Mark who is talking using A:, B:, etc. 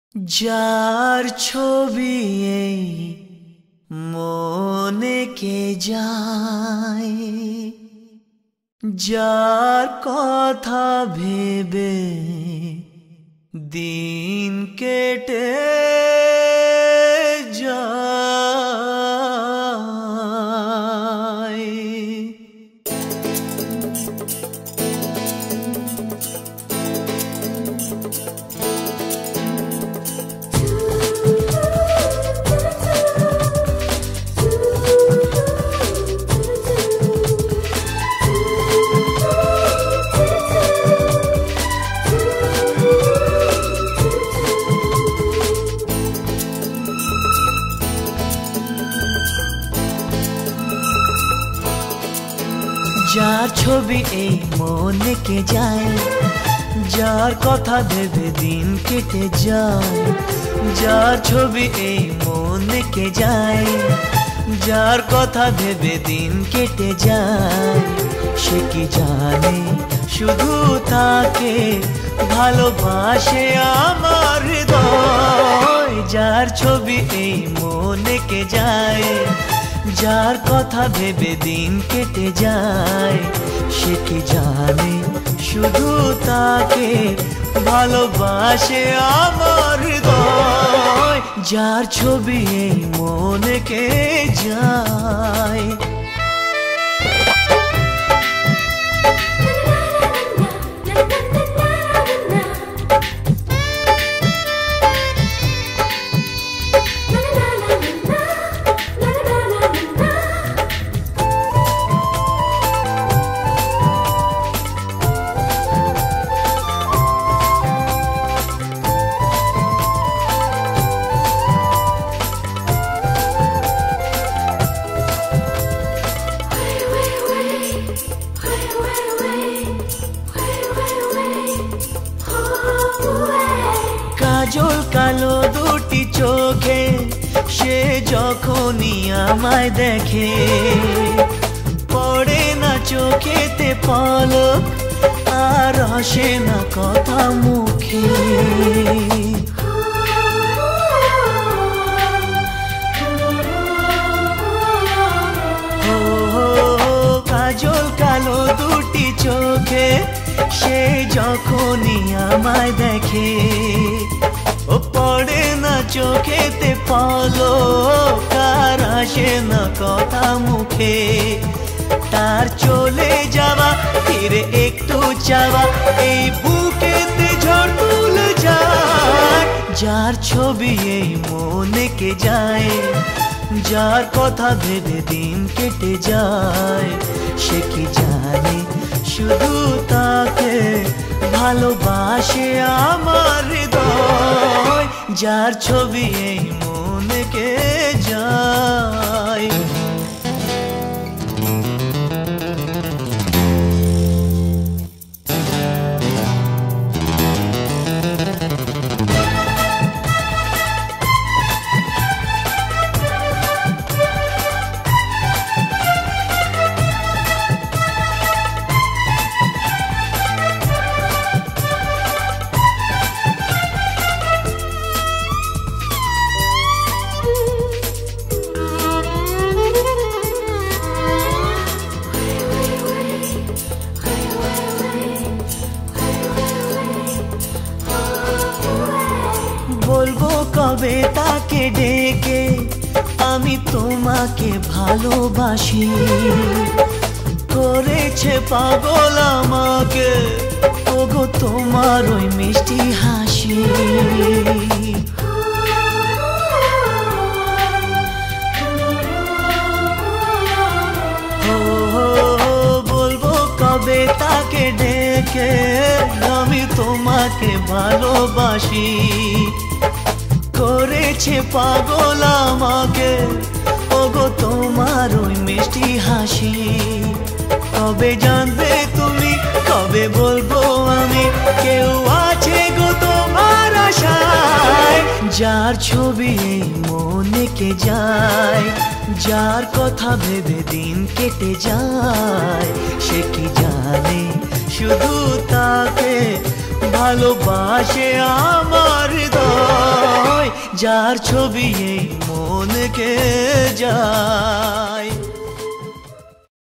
A: যার ছবি এই মনে কে যায়, যার কথা ভেবে দিন কেটে যায়। যার ছবি এই মনে কে যায়, যার কথা ভেবে দিন কেটে যায়। যার ছবি এই মনে কে যায়, যার কথা ভেবে দিন কেটে যায়। সে কি জানে শুধু তাকে ভালোবাসে আমার হৃদয়। যার ছবি এই মনে কে যায়, যার কথা ভেবে দিন কেটে যায়। সে কি জানে শুধু তাকে ভালোবাসে আমার হৃদয়। যার ছবি এই মনে কে যায়। কাজল কালো দুটি চোখে সে যখনই আমায় দেখে, পড়ে না চোখেতে পলক আর আসে না কথা মুখে। কাজল কালো দুটি চোখে সে যখনই আমায় দেখে, ও পড়ে না চোখেতে পলক আর আসে না কথা মুখে। তার চলে যাওয়া ফিরে একটু চাওয়া এই বুকেতে ঝড় তুলে যায়। যার ছবি এই মনে কে যায়, যার কথা ভেবে দিন কেটে যায়। সে কি জানে শুধু তাকে ভালোবাসে আমার হৃদয়। যার ছবি এই মনে কে যায়। বলবো কবে তাকে ডেকে আমি তোমাকে ভালোবাসি। করেছে পাগল আমাকে ওগো তোমার ওই মিষ্টি হাসি। বলবো কবে তাকে ডেকে আমি তোমাকে ভালোবাসি। করেছে পাগল আমাকে ওগো তোমার ওই মিষ্টি হাসি। কবে জানবে তুমি, কবে বলবো আমি, কেউ আছে গো তোমার আশায়। যার ছবি এই মনে কে যায়, যার কথা ভেবে দিন কেটে যায়। সে কি জানে শুধু তাকে ভালোবাসে আমার হৃদয়। যার ছবি এই মন কে যায়।